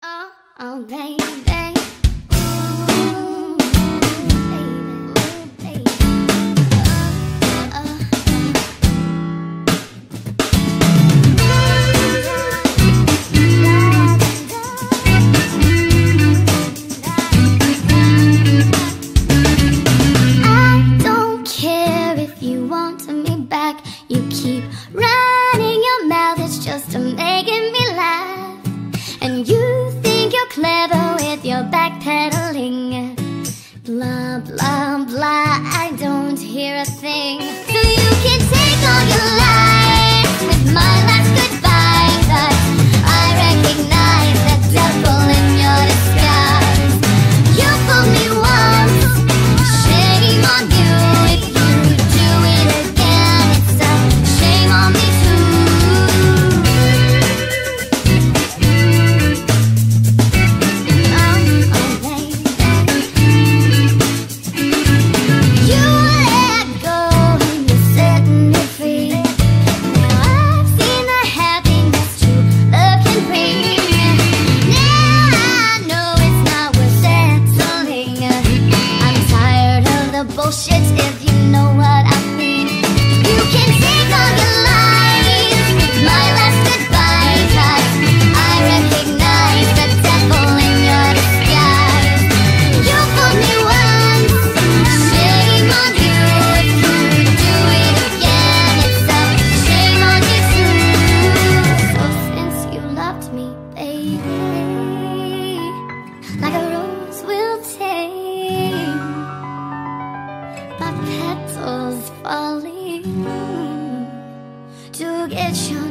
Oh, oh, baby. You keep running your mouth, it's just making me laugh. And you think you're clever with your backpedaling. Blah, blah, blah, I don't hear a thing. So you can take all your lies with my last goodbye, but I recognize the devil in your disguise. You fooled me once, shame on you. If you do it again, it's a shame on me too. Oh, oh baby. You let go and you're setting me free. Now I've seen the happiness true love can bring. Now I know it's not worth settling. I'm tired of the bullshit, if you know what I mean. You can take all your lies with my last goodbye, 'cause I recognize the devil in your disguise. You fooled me once, shame on you. If you do it again, it's a shame on you too. So since you loved me, baby, like a rose will take my petals falling to get your